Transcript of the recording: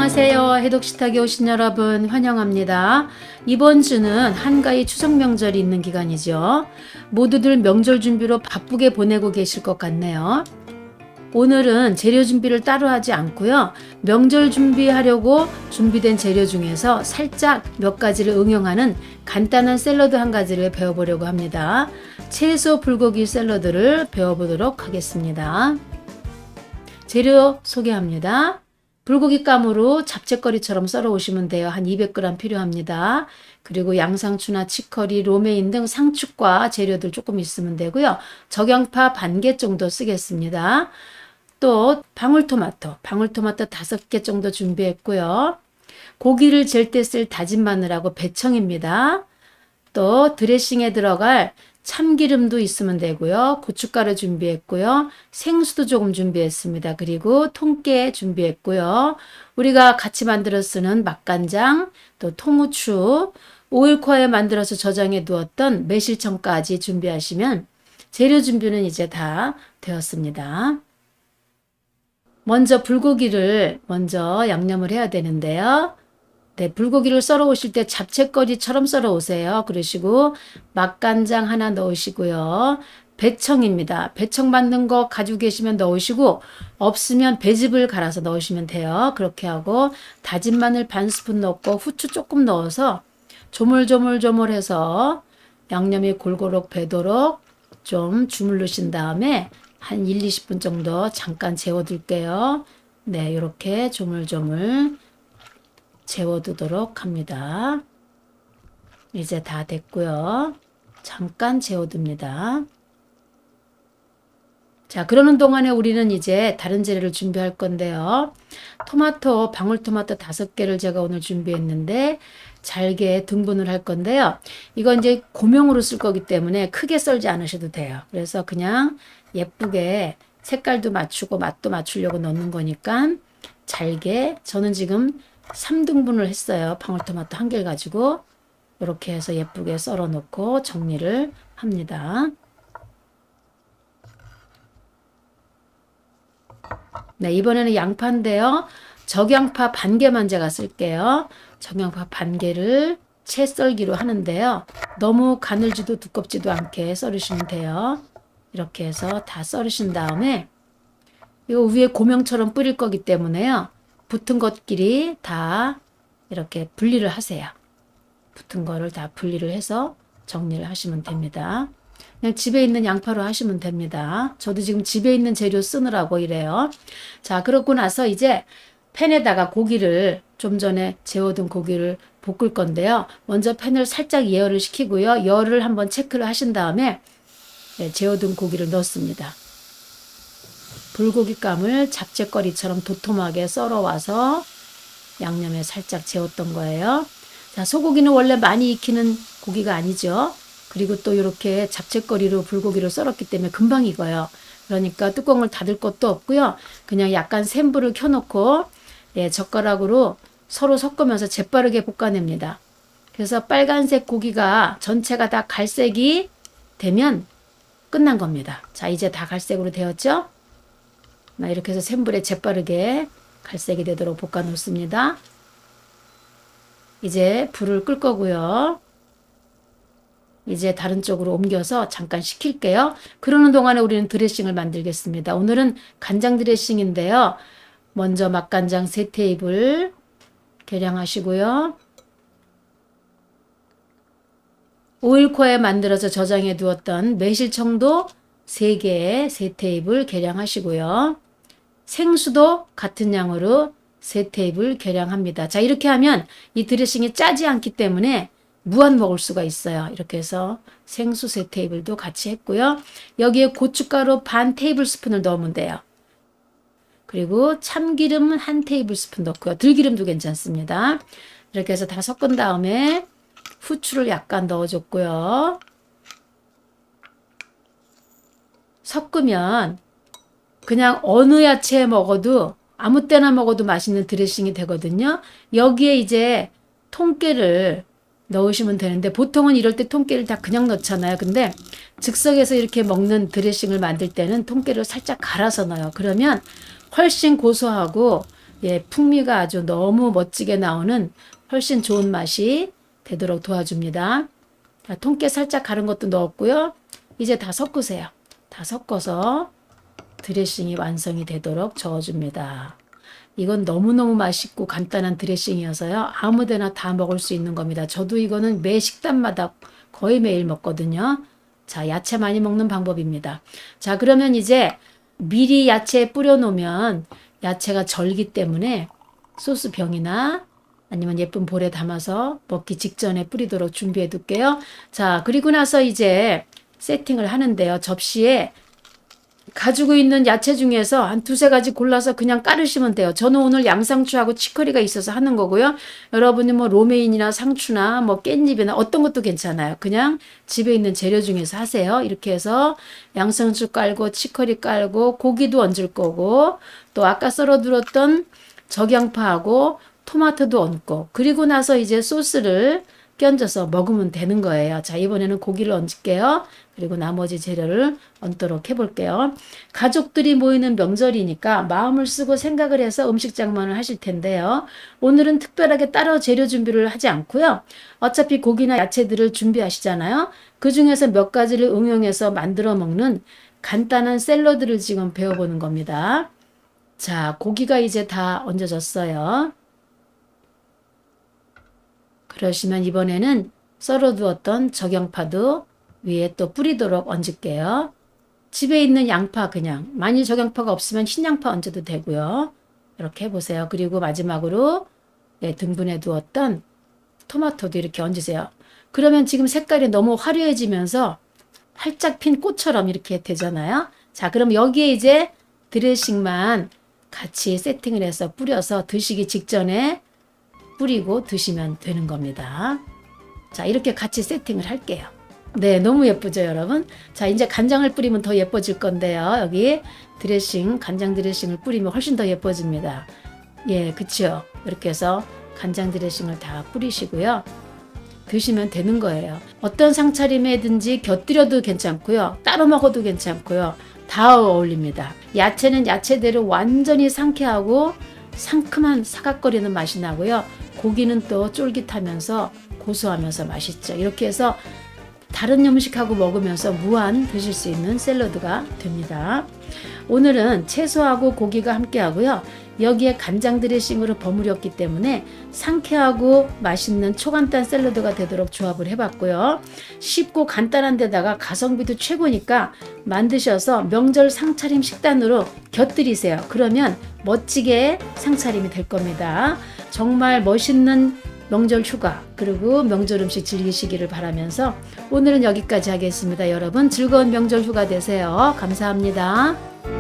안녕하세요. 해독식탁에 오신 여러분 환영합니다. 이번 주는 한가위 추석 명절이 있는 기간이죠. 모두들 명절 준비로 바쁘게 보내고 계실 것 같네요. 오늘은 재료 준비를 따로 하지 않고요. 명절 준비하려고 준비된 재료 중에서 살짝 몇 가지를 응용하는 간단한 샐러드 한 가지를 배워보려고 합니다. 채소 불고기 샐러드를 배워보도록 하겠습니다. 재료 소개합니다. 불고기 감으로 잡채거리처럼 썰어 오시면 돼요. 한 200g 필요합니다. 그리고 양상추나 치커리, 로메인 등 상축과 재료들 조금 있으면 되고요. 적양파 반 개 정도 쓰겠습니다. 또 방울토마토 5개 정도 준비했고요. 고기를 젤 때 쓸 다진 마늘하고 배청입니다. 또 드레싱에 들어갈 참기름도 있으면 되고요. 고춧가루 준비했고요. 생수도 조금 준비했습니다. 그리고 통깨 준비했고요. 우리가 같이 만들어 쓰는 맛간장, 또 통후추, 오일코어에 만들어서 저장해 두었던 매실청까지 준비하시면 재료 준비는 이제 다 되었습니다. 먼저 불고기를 양념을 해야 되는데요. 네, 불고기를 썰어 오실 때 잡채거리처럼 썰어 오세요. 그러시고 맛간장 하나 넣으시고요. 배청입니다. 배청 만든 거 가지고 계시면 넣으시고 없으면 배즙을 갈아서 넣으시면 돼요. 그렇게 하고 다진 마늘 반 스푼 넣고 후추 조금 넣어서 조물조물조물해서 양념이 골고루 배도록 좀 주물르신 다음에 한 1-20분 정도 잠깐 재워둘게요. 네, 이렇게 조물조물 재워두도록 합니다. 이제 다 됐고요. 잠깐 재워둡니다. 자, 그러는 동안에 우리는 이제 다른 재료를 준비할 건데요. 토마토, 방울토마토 5개를 제가 오늘 준비했는데 잘게 등분을 할 건데요. 이건 이제 고명으로 쓸 거기 때문에 크게 썰지 않으셔도 돼요. 그래서 그냥 예쁘게 색깔도 맞추고 맛도 맞추려고 넣는 거니까 잘게, 저는 지금 3등분을 했어요. 방울토마토 1개를 가지고 이렇게 해서 예쁘게 썰어 놓고 정리를 합니다. 네, 이번에는 양파인데요. 적양파 반 개만 제가 쓸게요. 적양파 반 개를 채 썰기로 하는데요. 너무 가늘지도 두껍지도 않게 썰으시면 돼요. 이렇게 해서 다 썰으신 다음에 이거 위에 고명처럼 뿌릴 거기 때문에요. 붙은 것끼리 다 이렇게 분리를 하세요. 붙은 거를 다 분리를 해서 정리를 하시면 됩니다. 그냥 집에 있는 양파로 하시면 됩니다. 저도 지금 집에 있는 재료 쓰느라고 이래요. 자, 그러고 나서 이제 팬에다가 고기를 좀 전에 재워둔 고기를 볶을 건데요. 먼저 팬을 살짝 예열을 시키고요. 열을 한번 체크를 하신 다음에 재워둔 고기를 넣습니다. 불고기감을 잡채거리처럼 도톰하게 썰어 와서 양념에 살짝 재웠던 거예요. 자, 소고기는 원래 많이 익히는 고기가 아니죠. 그리고 또 이렇게 잡채거리로 불고기를 썰었기 때문에 금방 익어요. 그러니까 뚜껑을 닫을 것도 없고요. 그냥 약간 센 불을 켜놓고 젓가락으로 서로 섞으면서 재빠르게 볶아냅니다. 그래서 빨간색 고기가 전체가 다 갈색이 되면 끝난 겁니다. 자, 이제 다 갈색으로 되었죠? 이렇게 해서 센 불에 재빠르게 갈색이 되도록 볶아 놓습니다. 이제 불을 끌 거고요. 이제 다른 쪽으로 옮겨서 잠깐 식힐게요. 그러는 동안에 우리는 드레싱을 만들겠습니다. 오늘은 간장 드레싱인데요. 먼저 맛간장 3테이블 계량하시고요. 오일코어에 만들어서 저장해 두었던 매실청도 3개, 3테이블 계량하시고요. 생수도 같은 양으로 3테이블 계량합니다. 자, 이렇게 하면 이 드레싱이 짜지 않기 때문에 무한 먹을 수가 있어요. 이렇게 해서 생수 3테이블도 같이 했고요. 여기에 고춧가루 반 테이블 스푼을 넣으면 돼요. 그리고 참기름은 1테이블 스푼 넣고요. 들기름도 괜찮습니다. 이렇게 해서 다 섞은 다음에 후추를 약간 넣어줬고요. 섞으면 그냥 어느 야채 먹어도 아무 때나 먹어도 맛있는 드레싱이 되거든요. 여기에 이제 통깨를 넣으시면 되는데 보통은 이럴 때 통깨를 다 그냥 넣잖아요. 근데 즉석에서 이렇게 먹는 드레싱을 만들 때는 통깨를 살짝 갈아서 넣어요. 그러면 훨씬 고소하고 예, 풍미가 아주 너무 멋지게 나오는 훨씬 좋은 맛이 되도록 도와줍니다. 자, 통깨 살짝 갈은 것도 넣었고요. 이제 다 섞으세요. 다 섞어서 드레싱이 완성이 되도록 저어줍니다. 이건 너무너무 맛있고 간단한 드레싱이어서요. 아무데나 다 먹을 수 있는 겁니다. 저도 이거는 매 식단마다 거의 매일 먹거든요. 자, 야채 많이 먹는 방법입니다. 자, 그러면 이제 미리 야채에 뿌려 놓으면 야채가 절기 때문에 소스 병이나 아니면 예쁜 볼에 담아서 먹기 직전에 뿌리도록 준비해 둘게요. 자, 그리고 나서 이제 세팅을 하는데요. 접시에 가지고 있는 야채 중에서 한 두세 가지 골라서 그냥 깔으시면 돼요. 저는 오늘 양상추하고 치커리가 있어서 하는 거고요. 여러분이 뭐 로메인이나 상추나 뭐 깻잎이나 어떤 것도 괜찮아요. 그냥 집에 있는 재료 중에서 하세요. 이렇게 해서 양상추 깔고 치커리 깔고 고기도 얹을 거고 또 아까 썰어두었던 적양파하고 토마토도 얹고 그리고 나서 이제 소스를 끼얹어서 먹으면 되는 거예요. 자, 이번에는 고기를 얹을게요. 그리고 나머지 재료를 얹도록 해볼게요. 가족들이 모이는 명절이니까 마음을 쓰고 생각을 해서 음식 장만을 하실 텐데요. 오늘은 특별하게 따로 재료 준비를 하지 않고요. 어차피 고기나 야채들을 준비하시잖아요. 그 중에서 몇 가지를 응용해서 만들어 먹는 간단한 샐러드를 지금 배워보는 겁니다. 자, 고기가 이제 다 얹어졌어요. 그러시면 이번에는 썰어두었던 적양파도 위에 또 뿌리도록 얹을게요. 집에 있는 양파 그냥 만일 적양파가 없으면 흰 양파 얹어도 되고요. 이렇게 해보세요. 그리고 마지막으로 등분해 두었던 토마토도 이렇게 얹으세요. 그러면 지금 색깔이 너무 화려해지면서 활짝 핀 꽃처럼 이렇게 되잖아요. 자, 그럼 여기에 이제 드레싱만 같이 세팅을 해서 뿌려서 드시기 직전에 뿌리고 드시면 되는 겁니다. 자, 이렇게 같이 세팅을 할게요. 네, 너무 예쁘죠, 여러분? 자, 이제 간장을 뿌리면 더 예뻐질 건데요. 여기 드레싱, 간장 드레싱을 뿌리면 훨씬 더 예뻐집니다. 예, 그쵸? 이렇게 해서 간장 드레싱을 다 뿌리시고요. 드시면 되는 거예요. 어떤 상차림에든지 곁들여도 괜찮고요. 따로 먹어도 괜찮고요. 다 어울립니다. 야채는 야채대로 완전히 상쾌하고 상큼한 사각거리는 맛이 나고요. 고기는 또 쫄깃하면서 고소하면서 맛있죠. 이렇게 해서 다른 음식하고 먹으면서 무한 드실 수 있는 샐러드가 됩니다. 오늘은 채소하고 고기가 함께 하고요. 여기에 간장 드레싱으로 버무렸기 때문에 상쾌하고 맛있는 초간단 샐러드가 되도록 조합을 해봤고요. 쉽고 간단한 데다가 가성비도 최고니까 만드셔서 명절 상차림 식단으로 곁들이세요. 그러면 멋지게 상차림이 될 겁니다. 정말 멋있는 명절 휴가 그리고 명절 음식 즐기시기를 바라면서 오늘은 여기까지 하겠습니다. 여러분 즐거운 명절 휴가 되세요. 감사합니다.